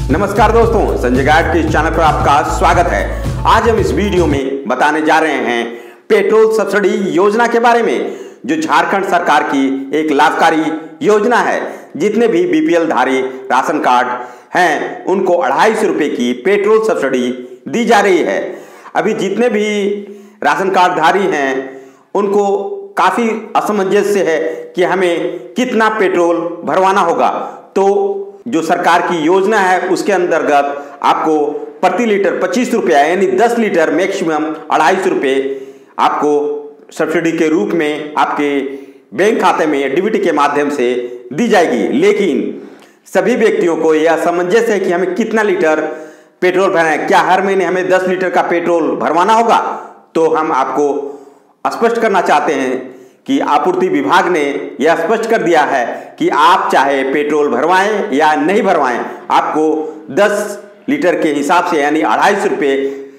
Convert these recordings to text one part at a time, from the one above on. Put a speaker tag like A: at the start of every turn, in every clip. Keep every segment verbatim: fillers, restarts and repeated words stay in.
A: नमस्कार दोस्तों, संजय गाइड के इस चैनल पर आपका स्वागत है। आज हम इस वीडियो में बताने जा रहे हैं पेट्रोल सब्सिडी योजना के बारे में, जो झारखंड सरकार की एक लाभकारी योजना है। जितने भी बीपीएल धारी राशन कार्ड हैं उनको अढ़ाई सौ रुपये की पेट्रोल सब्सिडी दी जा रही है। अभी जितने भी राशन कार्ड धारी हैं उनको काफ़ी असमंजस है कि हमें कितना पेट्रोल भरवाना होगा। तो जो सरकार की योजना है उसके अंतर्गत आपको प्रति लीटर पच्चीस रुपया यानी दस लीटर मैक्सिमम अढ़ाई सौ रुपये आपको सब्सिडी के रूप में आपके बैंक खाते में डीबीटी के माध्यम से दी जाएगी। लेकिन सभी व्यक्तियों को यह असमंजस है कि हमें कितना लीटर पेट्रोल भरना है, क्या हर महीने हमें दस लीटर का पेट्रोल भरवाना होगा। तो हम आपको स्पष्ट करना चाहते हैं कि आपूर्ति विभाग ने यह स्पष्ट कर दिया है कि आप चाहे पेट्रोल भरवाएं या नहीं भरवाएं, आपको दस लीटर के हिसाब से यानी अढ़ाई सौ रुपये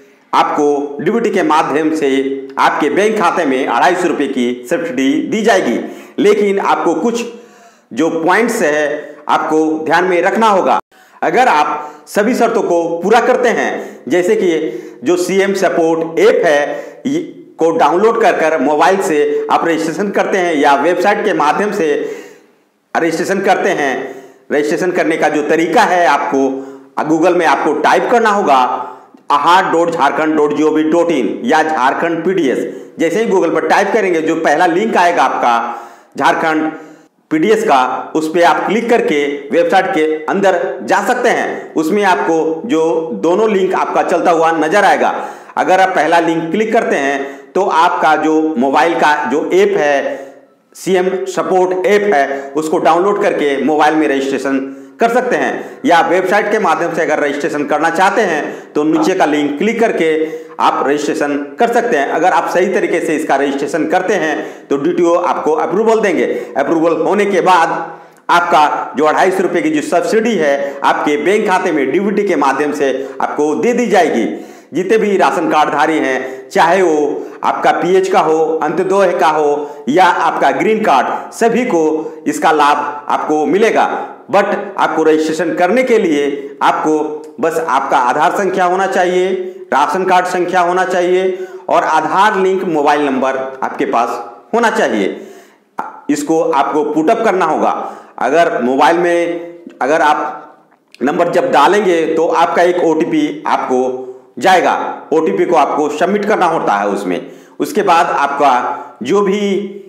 A: आपको डीबीटी के माध्यम से आपके बैंक खाते में अढ़ाई सौ रुपये की सब्सिडी दी जाएगी। लेकिन आपको कुछ जो पॉइंट्स है आपको ध्यान में रखना होगा। अगर आप सभी शर्तों को पूरा करते हैं, जैसे कि जो सीएम सपोर्ट ऐप है को डाउनलोड कर कर मोबाइल से आप रजिस्ट्रेशन करते हैं या वेबसाइट के माध्यम से रजिस्ट्रेशन करते हैं। रजिस्ट्रेशन करने का जो तरीका है, आपको गूगल में आपको टाइप करना होगा Aahar dot Jharkhand dot G O V dot in या झारखंड पीडीएस। जैसे ही गूगल पर टाइप करेंगे जो पहला लिंक आएगा आपका झारखंड पीडीएस का, उस पर आप क्लिक करके वेबसाइट के अंदर जा सकते हैं। उसमें आपको जो दोनों लिंक आपका चलता हुआ नजर आएगा। अगर आप पहला लिंक क्लिक करते हैं तो आपका जो मोबाइल का जो ऐप है, सीएम सपोर्ट ऐप है, उसको डाउनलोड करके मोबाइल में रजिस्ट्रेशन कर सकते हैं। या वेबसाइट के माध्यम से अगर रजिस्ट्रेशन करना चाहते हैं तो नीचे का लिंक क्लिक करके आप रजिस्ट्रेशन कर सकते हैं। अगर आप सही तरीके से इसका रजिस्ट्रेशन करते हैं तो डीटीओ आपको अप्रूवल देंगे। अप्रूवल होने के बाद आपका जो अढ़ाई सौ रुपये की जो सब्सिडी है आपके बैंक खाते में डीबीटी के माध्यम से आपको दे दी जाएगी। जितने भी राशन कार्ड धारी हैं, चाहे वो आपका पीएच का हो, अंत्योदय का हो या आपका ग्रीन कार्ड, सभी को इसका लाभ आपको मिलेगा। बट आपको रजिस्ट्रेशन करने के लिए आपको बस आपका आधार संख्या होना चाहिए, राशन कार्ड संख्या होना चाहिए और आधार लिंक मोबाइल नंबर आपके पास होना चाहिए। इसको आपको पुटअप करना होगा। अगर मोबाइल में अगर आप नंबर जब डालेंगे तो आपका एक ओटीपी आपको जाएगा। ओटीपी को आपको सबमिट करना होता है उसमें। उसके बाद आपका जो भी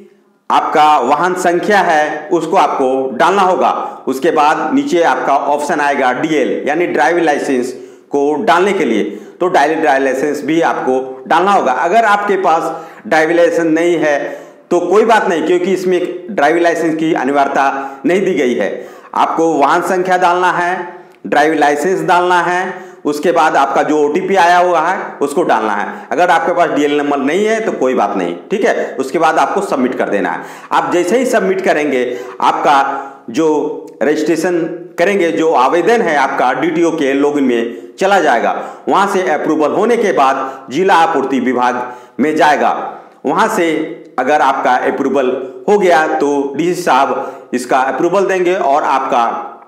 A: आपका वाहन संख्या है उसको आपको डालना होगा। उसके बाद नीचे आपका ऑप्शन आएगा डीएल यानी ड्राइविंग लाइसेंस को डालने के लिए, तो ड्राइविंग लाइसेंस भी आपको डालना होगा। अगर आपके पास ड्राइविंग लाइसेंस नहीं है तो कोई बात नहीं, क्योंकि इसमें ड्राइविंग लाइसेंस की अनिवार्यता नहीं दी गई है। आपको वाहन संख्या डालना है, ड्राइविंग लाइसेंस डालना है, उसके बाद आपका जो ओटीपी आया हुआ है उसको डालना है। अगर आपके पास डीएल नंबर नहीं है तो कोई बात नहीं, ठीक है। उसके बाद आपको सबमिट कर देना है। आप जैसे ही सबमिट करेंगे आपका जो रजिस्ट्रेशन करेंगे, जो आवेदन है आपका डीटीओ के लॉगिन में चला जाएगा। वहां से अप्रूवल होने के बाद जिला आपूर्ति विभाग में जाएगा। वहां से अगर आपका अप्रूवल हो गया तो डीसी साहब इसका अप्रूवल देंगे और आपका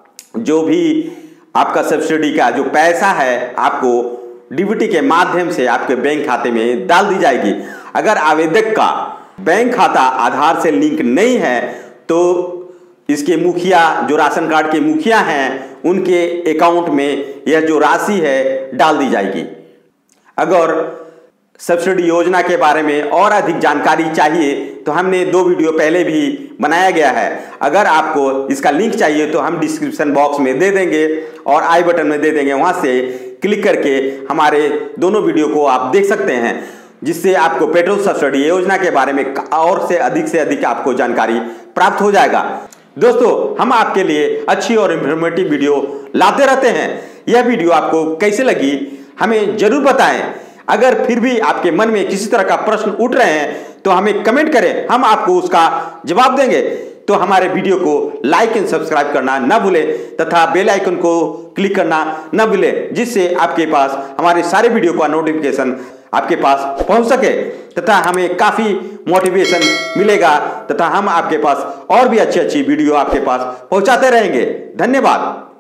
A: जो भी आपका सब्सिडी का जो पैसा है आपको डीबीटी के माध्यम से आपके बैंक खाते में डाल दी जाएगी। अगर आवेदक का बैंक खाता आधार से लिंक नहीं है तो इसके मुखिया, जो राशन कार्ड के मुखिया हैं, उनके अकाउंट में यह जो राशि है डाल दी जाएगी। अगर सब्सिडी योजना के बारे में और अधिक जानकारी चाहिए तो हमने दो वीडियो पहले भी बनाया गया है। अगर आपको इसका लिंक चाहिए तो हम डिस्क्रिप्शन बॉक्स में दे देंगे और आई बटन में दे देंगे। वहां से क्लिक करके हमारे दोनों वीडियो को आप देख सकते हैं, जिससे आपको पेट्रोल सब्सिडी योजना के बारे में और से अधिक से अधिक आपको जानकारी प्राप्त हो जाएगा। दोस्तों, हम आपके लिए अच्छी और इंफॉर्मेटिव वीडियो लाते रहते हैं। यह वीडियो आपको कैसे लगी हमें जरूर बताएं। अगर फिर भी आपके मन में किसी तरह का प्रश्न उठ रहे हैं तो हमें कमेंट करें, हम आपको उसका जवाब देंगे। तो हमारे वीडियो को लाइक एंड सब्सक्राइब करना न भूलें तथा बेल आइकन को क्लिक करना न भूलें, जिससे आपके पास हमारे सारे वीडियो का नोटिफिकेशन आपके पास पहुंच सके तथा हमें काफी मोटिवेशन मिलेगा तथा हम आपके पास और भी अच्छी अच्छी वीडियो आपके पास पहुंचाते रहेंगे। धन्यवाद।